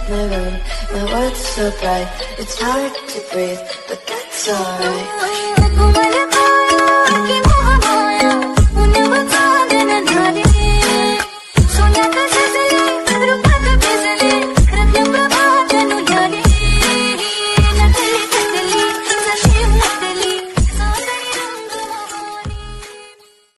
my room. My world's so bright, it's hard to breathe, but that's alright.